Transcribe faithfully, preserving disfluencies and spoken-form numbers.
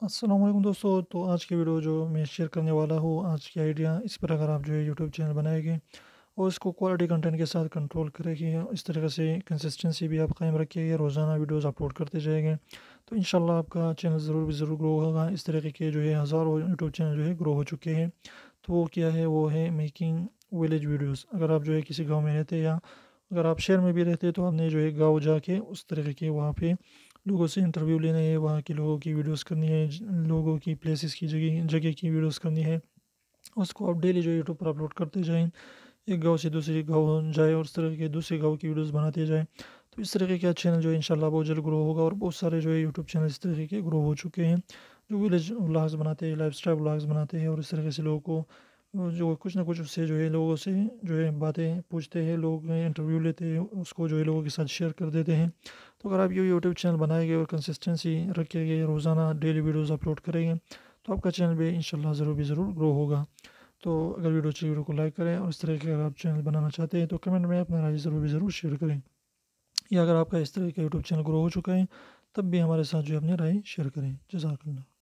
अस्सलाम वालेकुम दोस्तों। तो आज की वीडियो जो मैं शेयर करने वाला हूँ, आज की आइडिया इस पर अगर आप जो है यूट्यूब चैनल बनाएंगे और इसको क्वालिटी कंटेंट के साथ कंट्रोल करेंगे, इस तरीके से कंसिस्टेंसी भी आप कायम रखिएगा, रोज़ाना वीडियोस अपलोड करते जाएंगे, तो इंशाल्लाह आपका चैनल ज़रूर भी ज़रूर ग्रो होगा। इस तरीके के जो है हज़ारों यूट्यूब चैनल जो है ग्रो हो चुके हैं। तो वो क्या है, वो है मेकिंग विलेज वीडियोज़। अगर आप जो है किसी गाँव में रहते हैं या अगर आप शहर में भी रहते हैं, तो आपने जो है गाँव जाके उस तरीके के वहाँ पे लोगों से इंटरव्यू लेना है, वहाँ के लोगों की वीडियोस करनी है, ज लोगों की प्लेसेस की जगह जगह की वीडियोस करनी है। उसको आप डेली जो यूट्यूब पर अपलोड करते जाएँ। एक गाँव से दूसरे गाँव जाए और उस तरह के दूसरे गाँव की वीडियोस बनाते जाएँ। तो इस तरीके का चैनल जो है इंशाल्लाह बहुत जल्द ग्रो होगा, और बहुत सारे जो है यूट्यूब चैनल इस तरीके के ग्रो हो चुके हैं, जो विलेज व्लॉग्स बनाते हैं, लाइफ़स्टाइल व्लॉग्स बनाते हैं, और इस तरीके से लोगों को अ, जो कुछ ना कुछ उससे जो है लोगों से जो है बातें पूछते हैं, लोग इंटरव्यू लेते हैं, उसको जो है लोगों के साथ शेयर कर देते हैं। तो अगर आप ये यूट्यूब चैनल बनाएँगे और कंसिस्टेंसी रखेंगे, रोज़ाना डेली वीडियोज़ अपलोड करेंगे, तो आपका चैनल भी इंशाल्लाह ज़रूर भी ज़रूर ग्रो होगा। तो अगर वीडियो अच्छी वीडियो को लाइक करें, और इस तरह के अगर आप चैनल बनाना चाहते हैं, तो कमेंट में अपना राय ज़रूर भी ज़रूर शेयर करें। या अगर आपका इस तरह का यूट्यूब चैनल ग्रो हो चुका है, तब भी हमारे साथ जो है अपनी राय शेयर करें। जज़ाकल्लाह।